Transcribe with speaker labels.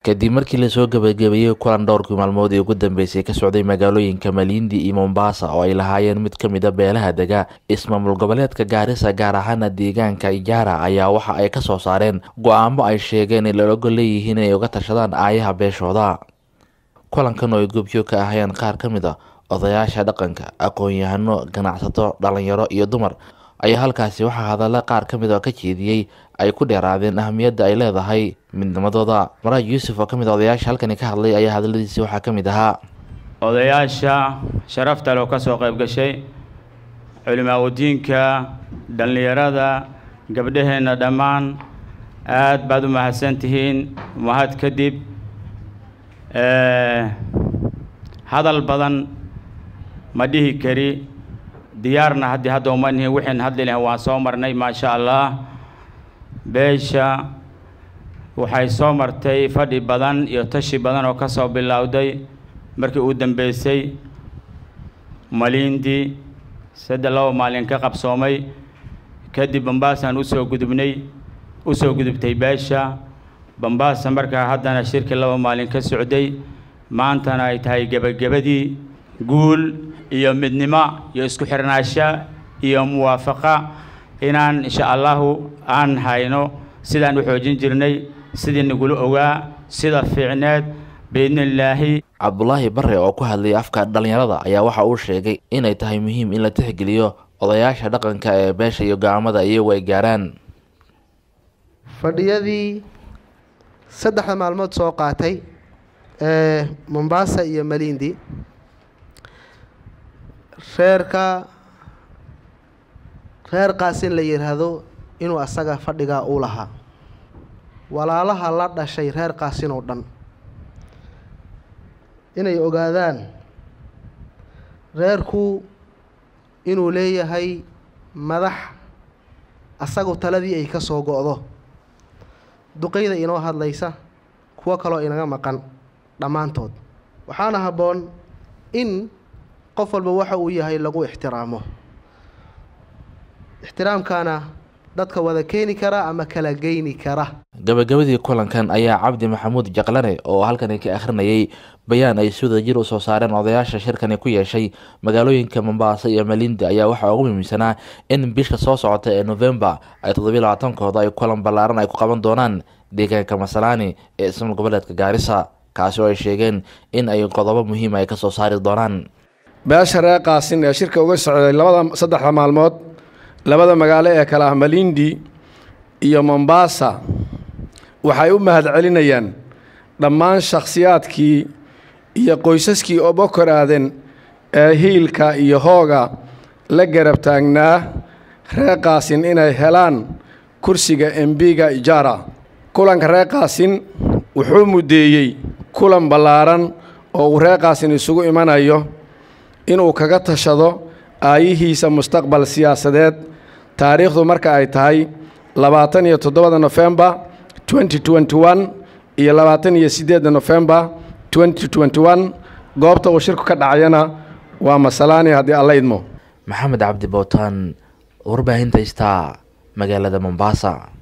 Speaker 1: kadib markii la soo gabagabeeyay kulan dhowrkii maalmood ee ugu dambeysay ka socday magaalooyinka Malindi iyo Mombasa oo ay lahaayeen mid ka mid ah beelaha dega ismaamul goboleedka Garissa gaar ahaan deegaanka Ijara ayaa waxa ay ka soo saareen go'aamo ay sheegeen in la oggol leeyihiin inay uga tashadaan aayaha beeshooda. kulankan oo ay gubyo ka ahayeen qaar ka mid ah odayaasha dhaqanka, aqoon-yahano, ganacsato, dhalinyaro iyo dumar ayaa halkaasi waxa hadalla qaar ka mid ah ka jeediyay ay ku dheeraadeen ahmiyadda ay leedahay midnimadooda. Maraaj Yuusuf oo ka mid ah odayaasha halkan ka hadlay ayaa hadaladiisa waxa ka mid ahaa
Speaker 2: odayaasha sharafta loo ka soo qayb gashay, culimada diinka, dhalinyarada, gabdhaheena dhammaan aad baad u mahadsantihiin. mahad kadib hadal badan ma dhihi kari, diyaarna hadda uma nihin wixii hadli lahayn waan soo marnay. maasha Allah, beesha waxay soo martay fadhi badan iyo tashi badan oo ka soo bilowday markii uu dambeysay Malindi 2 maalin ka qabsoomay, kadib Mombasa u soo gudubtay beesha Mombasa markaa haddana shirki 2 maalin ka socday. maantana ay tahay gabagabadii guul iyo midnimo iyo isku xirnaansho iyo muwaafaqa inaan insha Allah aan hayno sidaan u xoojin jirnay, sidii nagula ogaa, sida fiicneed biidnillaahi.
Speaker 1: Cabdullaahi Barre oo ku hadlay afka dhalinyarada ayaa waxa uu sheegay inay tahay muhiim in la tixgeliyo odayaasha dhaqanka ee beesha iyo go'aamada iyagu ay gaaraan.
Speaker 3: fadhiyadii 3 maalmood soo qaatay Mombasa iyo Malindi, reer qaasin la yiraahdo inuu asaga fadhiga u lahaa, walaalaha la dhashay reer qaasin oo dhan inay ogaadaan reerku inuu leeyahay madax asagu taladii ay ka soo go'do. duqeyda inoo hadlaysa, kuwa kale inaga maqan dhamaantood waxaana haboon in qof walba waxa uu yahay lagu ixtiraamo. ixtiraamkana dadka wada keeni kara ama kala geeyni kara.
Speaker 1: gabagabadii kulankan ayaa Cabdi Maxamuud Jaqlane oo halkan ka akhrinayay bayaan ay sida jir u soo saareen odayaasha shirkan ku yeeshay magaalooyinka Mombasa iyo Malindi ayaa waxa ugu muhiimsanaa in bisha soo socota ee November ay 27kooda ay kulan ballaaran ay ku qaban doonaan deegaanka Masalani ee ismaamul goboleedka Garissa, kaasi oo ay sheegeen in ay qodobo muhiim ah ay ka soo saari doonaan.
Speaker 4: beesha reer qaasin ee shirka uga socday 3 maalmood labada magaalo ee kala ah Malindi iyo Mombasa waxay u mahad celinayaan dhammaan shakhsiyaadkii iyo qoysaskii oo bokoraadeen ee hiilka iyo hooga la garab taagnaa reer qaasin inay helaan kursiga MB-ga Ijara. kulanka reer qaasin wuxuu mudeeyay kulan ballaaran oo reer qaasin isugu imanayo inuu kaga tashado aayihiisa mustaqbal siyaasadeed. taariikhdu marka ay tahay 27 November 2021 iyo 28 November 2021. goobta uu shirku ka dhacayana waa Masalani haddii alla idmo.
Speaker 1: Maxamed Cabdi Bootaan, warbaahinta Star, magaalada Mombasa.